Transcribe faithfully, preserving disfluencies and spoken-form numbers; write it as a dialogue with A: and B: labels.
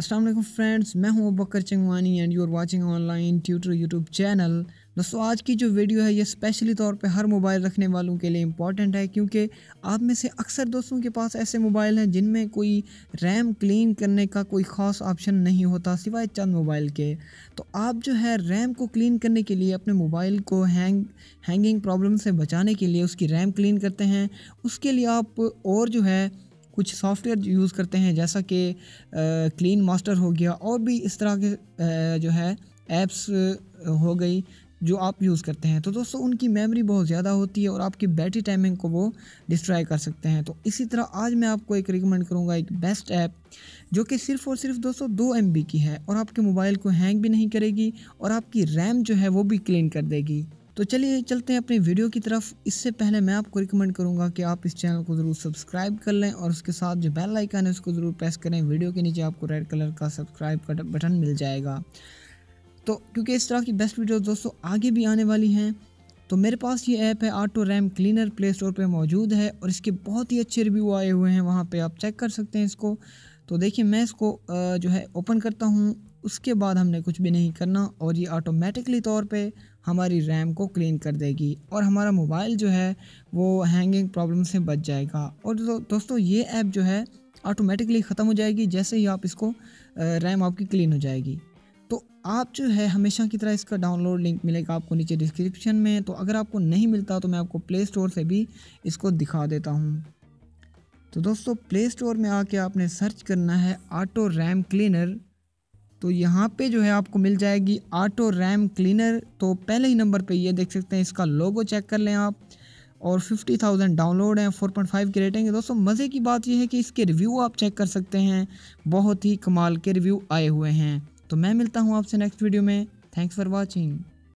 A: अस्सलाम वालेकुम फ्रेंड्स, मैं हूं Bakar Changwani and you are watching online tutor YouTube channel. दोस्तों, आज की जो वीडियो है ये स्पेशली तौर पे हर मोबाइल रखने वालों के लिए इम्पॉर्टेंट है, क्योंकि आप में से अक्सर दोस्तों के पास ऐसे मोबाइल हैं जिनमें कोई रैम क्लीन करने का कोई ख़ास ऑप्शन नहीं होता सिवाय चंद मोबाइल के। तो आप जो है रैम को क्लीन करने के लिए अपने मोबाइल को हैंग हैंगिंग प्रॉब्लम से बचाने के लिए उसकी रैम क्लीन करते हैं। उसके लिए आप और जो है कुछ सॉफ्टवेयर यूज़ करते हैं, जैसा कि क्लीन मास्टर हो गया और भी इस तरह के आ, जो है ऐप्स हो गई जो आप यूज़ करते हैं। तो दोस्तों, उनकी मेमोरी बहुत ज़्यादा होती है और आपकी बैटरी टाइमिंग को वो डिस्ट्रॉय कर सकते हैं। तो इसी तरह आज मैं आपको एक रिकमेंड करूँगा एक बेस्ट ऐप जो कि सिर्फ़ और सिर्फ दोस्तों दो एम बी की है और आपके मोबाइल को हैंग भी नहीं करेगी और आपकी रैम जो है वो भी क्लीन कर देगी। तो चलिए चलते हैं अपनी वीडियो की तरफ। इससे पहले मैं आपको रिकमेंड करूंगा कि आप इस चैनल को ज़रूर सब्सक्राइब कर लें और उसके साथ जो बेल आइकन है उसको ज़रूर प्रेस करें। वीडियो के नीचे आपको रेड कलर का सब्सक्राइब का बटन मिल जाएगा। तो क्योंकि इस तरह की बेस्ट वीडियो दोस्तों आगे भी आने वाली हैं। तो मेरे पास ये ऐप है auto RAM cleaner, play store पर मौजूद है और इसके बहुत ही अच्छे रिव्यू आए हुए हैं, वहाँ पर आप चेक कर सकते हैं इसको। तो देखिए, मैं इसको जो है ओपन करता हूँ। उसके बाद हमने कुछ भी नहीं करना और ये ऑटोमेटिकली तौर पे हमारी रैम को क्लीन कर देगी और हमारा मोबाइल जो है वो हैंगिंग प्रॉब्लम से बच जाएगा। और दो, दोस्तों ये ऐप जो है ऑटोमेटिकली ख़त्म हो जाएगी जैसे ही आप इसको रैम आपकी क्लीन हो जाएगी। तो आप जो है हमेशा की तरह इसका डाउनलोड लिंक मिलेगा आपको नीचे डिस्क्रिप्शन में। तो अगर आपको नहीं मिलता तो मैं आपको प्ले स्टोर से भी इसको दिखा देता हूँ। तो दोस्तों, प्ले स्टोर में आके आपने सर्च करना है ऑटो रैम क्लीनर। तो यहाँ पे जो है आपको मिल जाएगी ऑटो रैम क्लीनर। तो पहले ही नंबर पे ये देख सकते हैं, इसका लोगो चेक कर लें आप। और फिफ्टी थाउजेंड डाउनलोड हैं, फोर पॉइंट फाइव की रेटिंग है। दोस्तों मज़े की बात यह है कि इसके रिव्यू आप चेक कर सकते हैं, बहुत ही कमाल के रिव्यू आए हुए हैं। तो मैं मिलता हूँ आपसे नेक्स्ट वीडियो में। Thanks for watching.